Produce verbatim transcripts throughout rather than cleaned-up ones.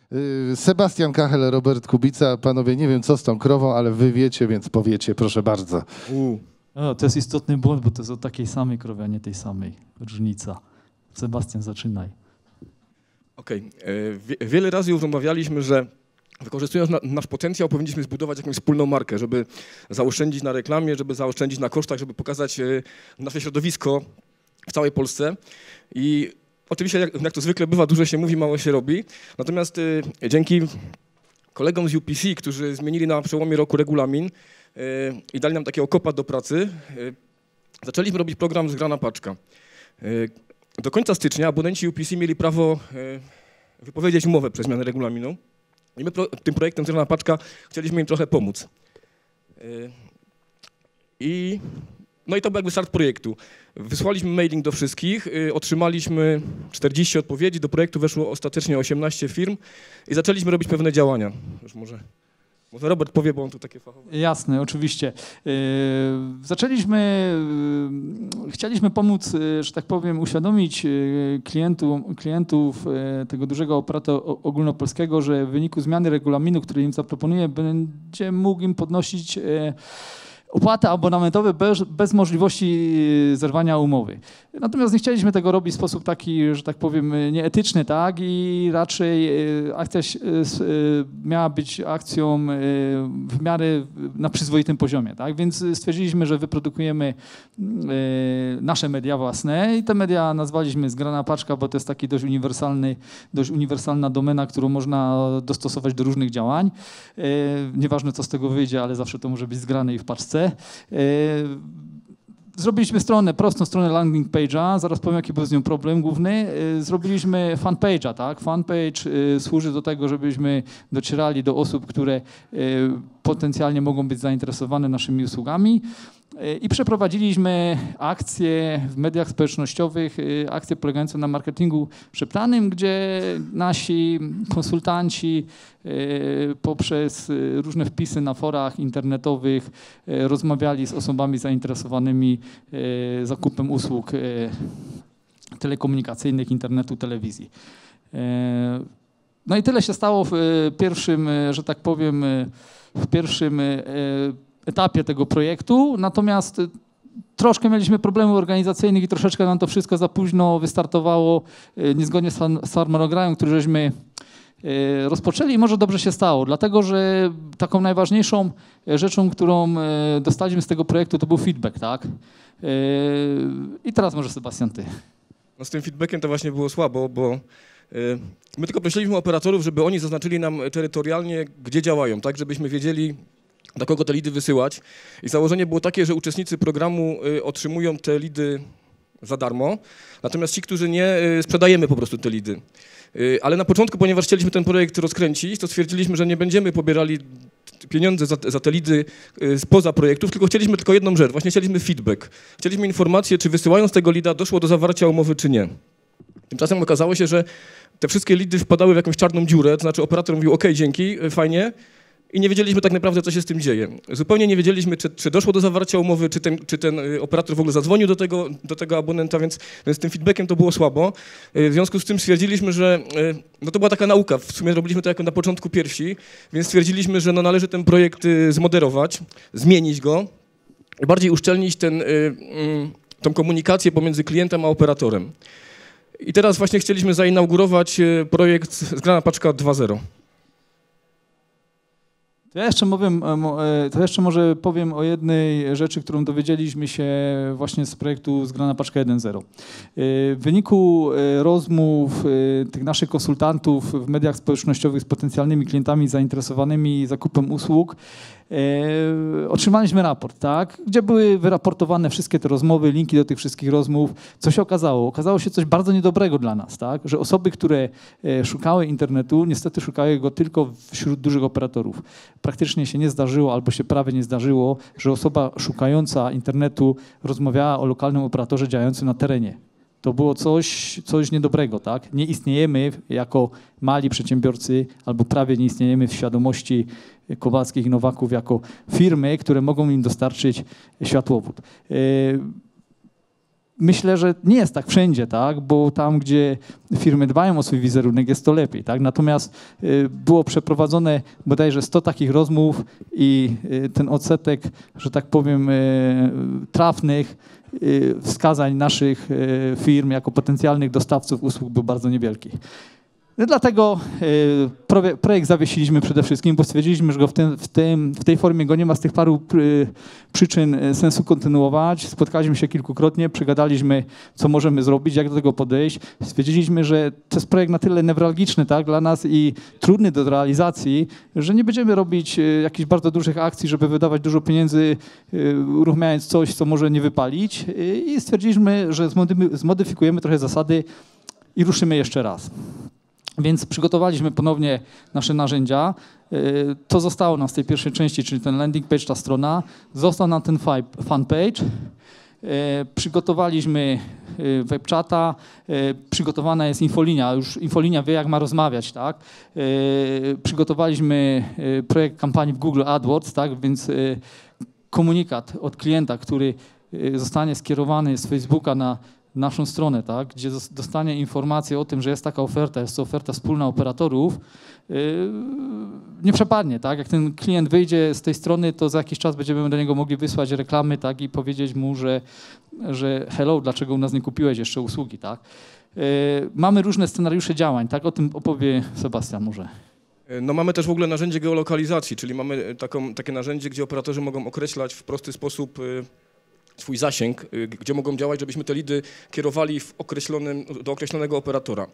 Sebastian Kachel, Robert Kubica. Panowie, nie wiem co z tą krową, ale wy wiecie, więc powiecie, proszę bardzo. U. O, to jest istotny błąd, bo to jest o takiej samej krowie, a nie tej samej. Różnica. Sebastian, zaczynaj. Okej. Okay. Wiele razy już rozmawialiśmy, że wykorzystując na, nasz potencjał powinniśmy zbudować jakąś wspólną markę, żeby zaoszczędzić na reklamie, żeby zaoszczędzić na kosztach, żeby pokazać nasze środowisko w całej Polsce. I oczywiście, jak, jak to zwykle bywa, dużo się mówi, mało się robi. Natomiast y, dzięki kolegom z U P C, którzy zmienili na przełomie roku regulamin y, i dali nam takiego kopa do pracy, y, zaczęliśmy robić program Zgrana Paczka. Y, do końca stycznia abonenci U P C mieli prawo y, wypowiedzieć umowę przez zmianę regulaminu. I my pro, tym projektem Zgrana Paczka chcieliśmy im trochę pomóc. Y, I... No i to był jakby start projektu. Wysłaliśmy mailing do wszystkich, y, otrzymaliśmy czterdzieści odpowiedzi, do projektu weszło ostatecznie osiemnaście firm i zaczęliśmy robić pewne działania. Już może, może Robert powie, bo on tu takie fachowe. Jasne, oczywiście. Yy, zaczęliśmy, yy, chcieliśmy pomóc, yy, że tak powiem, uświadomić yy, klientu, klientów yy, tego dużego operatora ogólnopolskiego, że w wyniku zmiany regulaminu, który im zaproponuje, będzie mógł im podnosić yy, opłaty abonamentowe bez, bez możliwości zerwania umowy. Natomiast nie chcieliśmy tego robić w sposób taki, że tak powiem, nieetyczny, tak? I raczej akcja miała być akcją w miarę na przyzwoitym poziomie, tak? Więc stwierdziliśmy, że wyprodukujemy nasze media własne i te media nazwaliśmy Zgrana Paczka, bo to jest taki dość uniwersalny, dość uniwersalna domena, którą można dostosować do różnych działań. Nieważne, co z tego wyjdzie, ale zawsze to może być zgrane i w paczce. Zrobiliśmy stronę, prostą stronę landing page'a, zaraz powiem, jaki był z nią problem główny. Zrobiliśmy fanpage'a, tak? Fanpage służy do tego, żebyśmy docierali do osób, które potencjalnie mogą być zainteresowane naszymi usługami. I przeprowadziliśmy akcje w mediach społecznościowych, akcje polegające na marketingu przeplanym, gdzie nasi konsultanci poprzez różne wpisy na forach internetowych rozmawiali z osobami zainteresowanymi zakupem usług telekomunikacyjnych, internetu, telewizji. No i tyle się stało w pierwszym, że tak powiem, w pierwszym etapie tego projektu, natomiast troszkę mieliśmy problemów organizacyjnych i troszeczkę nam to wszystko za późno wystartowało, niezgodnie z harmonogramem, który żeśmy rozpoczęli i może dobrze się stało, dlatego że taką najważniejszą rzeczą, którą dostaliśmy z tego projektu, to był feedback, tak? I teraz może Sebastian, ty. No z tym feedbackiem to właśnie było słabo, bo my tylko prosiliśmy operatorów, żeby oni zaznaczyli nam terytorialnie, gdzie działają, tak, żebyśmy wiedzieli, do kogo te lidy wysyłać. I założenie było takie, że uczestnicy programu y, otrzymują te lidy za darmo, natomiast ci, którzy nie, y, sprzedajemy po prostu te lidy. Y, ale na początku, ponieważ chcieliśmy ten projekt rozkręcić, to stwierdziliśmy, że nie będziemy pobierali pieniądze za, za te lidy y, spoza projektów, tylko chcieliśmy tylko jedną rzecz, właśnie chcieliśmy feedback. Chcieliśmy informację, czy wysyłając tego lida doszło do zawarcia umowy, czy nie. Tymczasem okazało się, że te wszystkie lidy wpadały w jakąś czarną dziurę, to znaczy operator mówił, ok, dzięki, fajnie, i nie wiedzieliśmy tak naprawdę, co się z tym dzieje. Zupełnie nie wiedzieliśmy, czy, czy doszło do zawarcia umowy, czy ten, czy ten operator w ogóle zadzwonił do tego, do tego abonenta, więc, więc z tym feedbackiem to było słabo. W związku z tym stwierdziliśmy, że no to była taka nauka, w sumie robiliśmy to jako na początku pierwsi, więc stwierdziliśmy, że no należy ten projekt zmoderować, zmienić go i bardziej uszczelnić ten, tą komunikację pomiędzy klientem a operatorem. I teraz właśnie chcieliśmy zainaugurować projekt Zgrana Paczka dwa zero. To ja jeszcze, powiem, to jeszcze może powiem o jednej rzeczy, którą dowiedzieliśmy się właśnie z projektu Zgrana Paczka jeden zero. W wyniku rozmów tych naszych konsultantów w mediach społecznościowych z potencjalnymi klientami zainteresowanymi zakupem usług, E, otrzymaliśmy raport, tak, gdzie były wyraportowane wszystkie te rozmowy, linki do tych wszystkich rozmów. Co się okazało? Okazało się coś bardzo niedobrego dla nas, tak, że osoby, które e, szukały internetu, niestety szukały go tylko wśród dużych operatorów. Praktycznie się nie zdarzyło, albo się prawie nie zdarzyło, że osoba szukająca internetu rozmawiała o lokalnym operatorze działającym na terenie. To było coś, coś niedobrego, tak? Nie istniejemy jako mali przedsiębiorcy albo prawie nie istniejemy w świadomości Kowalskich i Nowaków jako firmy, które mogą im dostarczyć światłowód. Myślę, że nie jest tak wszędzie, tak? Bo tam, gdzie firmy dbają o swój wizerunek, jest to lepiej. Tak? Natomiast y, było przeprowadzone bodajże sto takich rozmów i y, ten odsetek, że tak powiem, y, trafnych y, wskazań naszych y, firm jako potencjalnych dostawców usług był bardzo niewielki. No dlatego y, projekt zawiesiliśmy przede wszystkim, bo stwierdziliśmy, że go w, tym, w, tym, w tej formie go nie ma z tych paru y, przyczyn y, sensu kontynuować. Spotkaliśmy się kilkukrotnie, przegadaliśmy, co możemy zrobić, jak do tego podejść. Stwierdziliśmy, że to jest projekt na tyle newralgiczny, tak, dla nas i trudny do realizacji, że nie będziemy robić y, jakichś bardzo dużych akcji, żeby wydawać dużo pieniędzy, y, uruchamiając coś, co może nie wypalić. Y, I stwierdziliśmy, że zmodyfikujemy trochę zasady i ruszymy jeszcze raz. Więc przygotowaliśmy ponownie nasze narzędzia. To zostało nam z tej pierwszej części, czyli ten landing page, ta strona. Został nam ten fanpage. Przygotowaliśmy webchata, przygotowana jest infolinia. Już infolinia wie, jak ma rozmawiać, tak? Przygotowaliśmy projekt kampanii w Google AdWords, tak? Więc komunikat od klienta, który zostanie skierowany z Facebooka na naszą stronę, tak, gdzie dostanie informację o tym, że jest taka oferta, jest to oferta wspólna operatorów, yy, nie przepadnie. Tak? Jak ten klient wyjdzie z tej strony, to za jakiś czas będziemy do niego mogli wysłać reklamy, tak, i powiedzieć mu, że, że hello, dlaczego u nas nie kupiłeś jeszcze usługi. Tak? Yy, mamy różne scenariusze działań, tak? O tym opowie Sebastian może. No mamy też w ogóle narzędzie geolokalizacji, czyli mamy taką, takie narzędzie, gdzie operatorzy mogą określać w prosty sposób yy, swój zasięg, gdzie mogą działać, żebyśmy te lidy kierowali w określonym, do określonego operatora.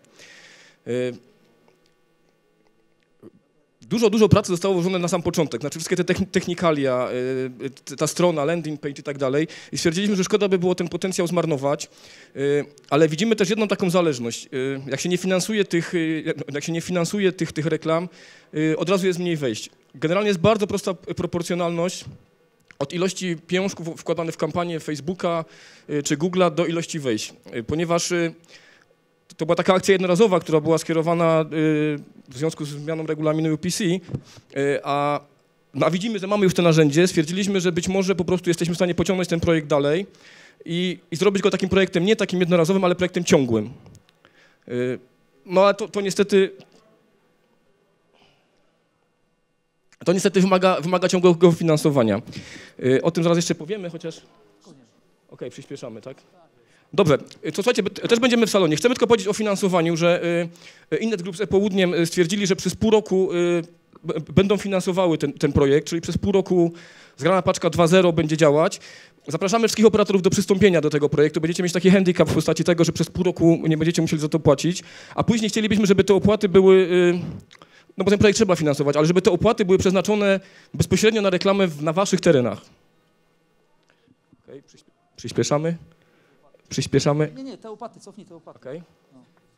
Dużo, dużo pracy zostało włożone na sam początek, znaczy wszystkie te technikalia, ta strona, landing page i tak dalej. I stwierdziliśmy, że szkoda by było ten potencjał zmarnować, ale widzimy też jedną taką zależność. Jak się nie finansuje tych, jak się nie finansuje tych, tych reklam, od razu jest mniej wejść. Generalnie jest bardzo prosta proporcjonalność od ilości pieniążków wkładanych w kampanię Facebooka czy Google'a do ilości wejść, ponieważ to była taka akcja jednorazowa, która była skierowana w związku z zmianą regulaminu U P C, a, a widzimy, że mamy już to narzędzie, stwierdziliśmy, że być może po prostu jesteśmy w stanie pociągnąć ten projekt dalej i, i zrobić go takim projektem, nie takim jednorazowym, ale projektem ciągłym. No ale to, to niestety... To niestety wymaga, wymaga ciągłego finansowania. O tym zaraz jeszcze powiemy, chociaż... Okej, okay, przyspieszamy, tak? Dobrze, to słuchajcie, też będziemy w salonie. Chcemy tylko powiedzieć o finansowaniu, że Innet Group z e-Południem stwierdzili, że przez pół roku będą finansowały ten, ten projekt, czyli przez pół roku Zgrana Paczka dwa zero będzie działać. Zapraszamy wszystkich operatorów do przystąpienia do tego projektu. Będziecie mieć taki handicap w postaci tego, że przez pół roku nie będziecie musieli za to płacić, a później chcielibyśmy, żeby te opłaty były... No bo ten projekt trzeba finansować, ale żeby te opłaty były przeznaczone bezpośrednio na reklamę w, na waszych terenach. Okay, przyśpie przyspieszamy. Przyspieszamy. Nie, nie, te opłaty, cofnij te opłaty. Okay. No.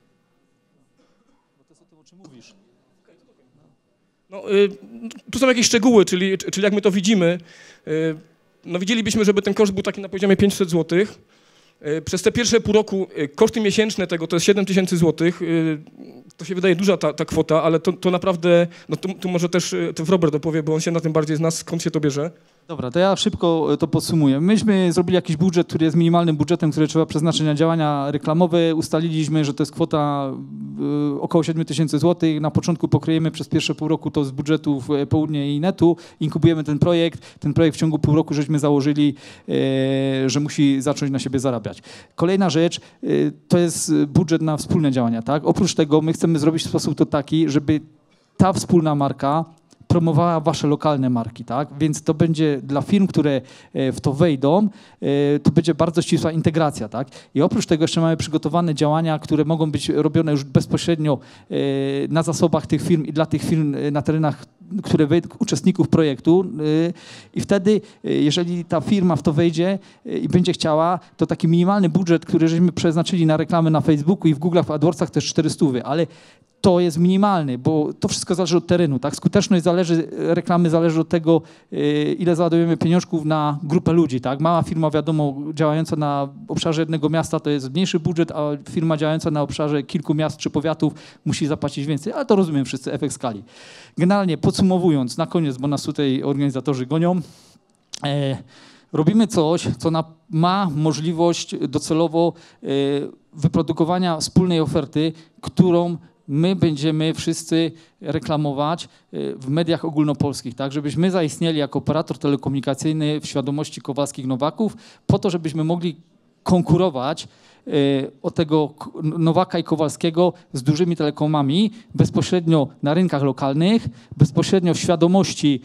Bo to jest o tym, o czym mówisz. No, y, tu są jakieś szczegóły, czyli, czyli jak my to widzimy, y, no widzielibyśmy, żeby ten koszt był taki na poziomie pięćset złotych. Przez te pierwsze pół roku koszty miesięczne tego to jest siedem tysięcy złotych. To się wydaje duża ta, ta kwota, ale to, to naprawdę, no tu, tu może też to Robert opowie, bo on się na tym bardziej zna, skąd się to bierze. Dobra, to ja szybko to podsumuję. Myśmy zrobili jakiś budżet, który jest minimalnym budżetem, który trzeba przeznaczyć na działania reklamowe. Ustaliliśmy, że to jest kwota y, około siedem tysięcy złotych. Na początku pokryjemy przez pierwsze pół roku to z budżetów Południe i Netu. Inkubujemy ten projekt. Ten projekt w ciągu pół roku żeśmy założyli, y, że musi zacząć na siebie zarabiać. Kolejna rzecz, y, to jest budżet na wspólne działania. Tak? Oprócz tego my chcemy zrobić w sposób to taki, żeby ta wspólna marka promowała wasze lokalne marki, tak? Więc to będzie dla firm, które w to wejdą, to będzie bardzo ścisła integracja, tak? I oprócz tego jeszcze mamy przygotowane działania, które mogą być robione już bezpośrednio na zasobach tych firm i dla tych firm na terenach, które wejdą, uczestników projektu. I wtedy, jeżeli ta firma w to wejdzie i będzie chciała, to taki minimalny budżet, który żeśmy przeznaczyli na reklamy na Facebooku i w Google'ach, w AdWordsach to jest czterysta, ale to jest minimalny, bo to wszystko zależy od terenu, tak? Skuteczność zależy, reklamy zależy od tego, ile załadujemy pieniążków na grupę ludzi, tak? Mała firma, wiadomo, działająca na obszarze jednego miasta to jest mniejszy budżet, a firma działająca na obszarze kilku miast czy powiatów musi zapłacić więcej, ale to rozumiem wszyscy, efekt skali. Generalnie podsumowując, na koniec, bo nas tutaj organizatorzy gonią, e, robimy coś, co na, ma możliwość docelowo y, wyprodukowania wspólnej oferty, którą my będziemy wszyscy reklamować w mediach ogólnopolskich, tak, żebyśmy zaistnieli jako operator telekomunikacyjny w świadomości Kowalskich-Nowaków, po to, żebyśmy mogli konkurować o tego Nowaka i Kowalskiego z dużymi telekomami bezpośrednio na rynkach lokalnych, bezpośrednio w świadomości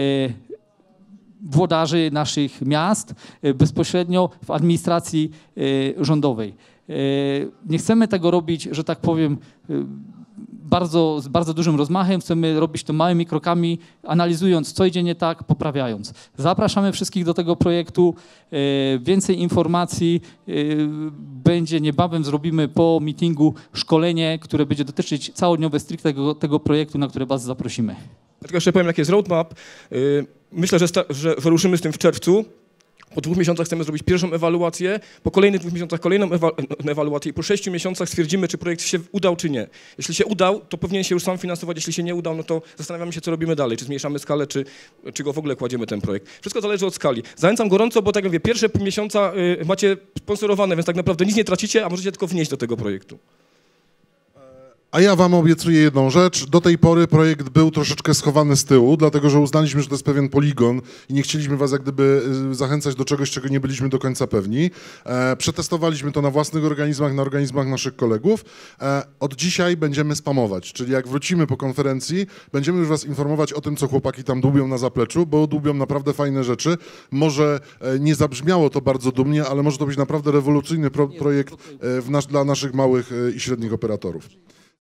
włodarzy naszych miast, bezpośrednio w administracji rządowej. Nie chcemy tego robić, że tak powiem, bardzo, z bardzo dużym rozmachem. Chcemy robić to małymi krokami, analizując, co idzie nie tak, poprawiając. Zapraszamy wszystkich do tego projektu. Więcej informacji będzie niebawem. Zrobimy po meetingu szkolenie, które będzie dotyczyć całodniowe stricte tego, tego projektu, na które was zaprosimy. Ja tylko jeszcze powiem, jaki jest roadmap. Myślę, że, że, że ruszymy z tym w czerwcu. Po dwóch miesiącach chcemy zrobić pierwszą ewaluację, po kolejnych dwóch miesiącach kolejną ewa ewaluację i po sześciu miesiącach stwierdzimy, czy projekt się udał, czy nie. Jeśli się udał, to powinien się już sam finansować, jeśli się nie udał, no to zastanawiamy się, co robimy dalej, czy zmniejszamy skalę, czy, czy go w ogóle kładziemy ten projekt. Wszystko zależy od skali. Zachęcam gorąco, bo tak jak mówię, pierwsze pół miesiąca y, macie sponsorowane, więc tak naprawdę nic nie tracicie, a możecie tylko wnieść do tego projektu. A ja wam obiecuję jedną rzecz. Do tej pory projekt był troszeczkę schowany z tyłu, dlatego że uznaliśmy, że to jest pewien poligon i nie chcieliśmy was jak gdyby zachęcać do czegoś, czego nie byliśmy do końca pewni. E, przetestowaliśmy to na własnych organizmach, na organizmach naszych kolegów. E, od dzisiaj będziemy spamować, czyli jak wrócimy po konferencji, będziemy już was informować o tym, co chłopaki tam dłubią na zapleczu, bo dłubią naprawdę fajne rzeczy. Może e, nie zabrzmiało to bardzo dumnie, ale może to być naprawdę rewolucyjny pro projekt e, w nas, dla naszych małych e, i średnich operatorów.